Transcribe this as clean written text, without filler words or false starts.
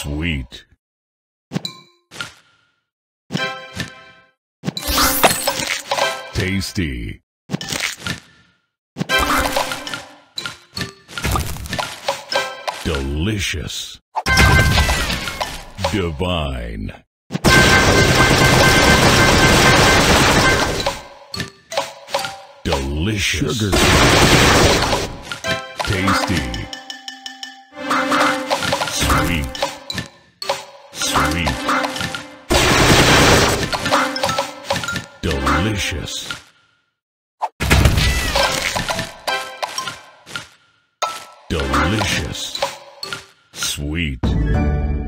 Sweet. Tasty. Delicious. Divine. Delicious. Sugar. Tasty. Sweet. Sweet. Delicious. Delicious. Sweet.